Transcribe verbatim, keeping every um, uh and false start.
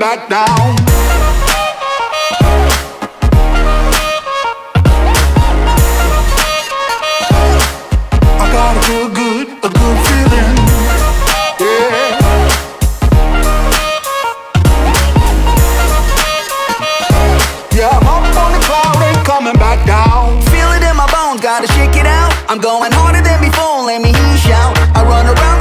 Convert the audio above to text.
back down. I got a good, good, a good feeling. Yeah. Yeah, I'm up on the cloud, ain't coming back down. Feel it in my bones, gotta shake it out. I'm going harder than before, let me hear you shout. I run around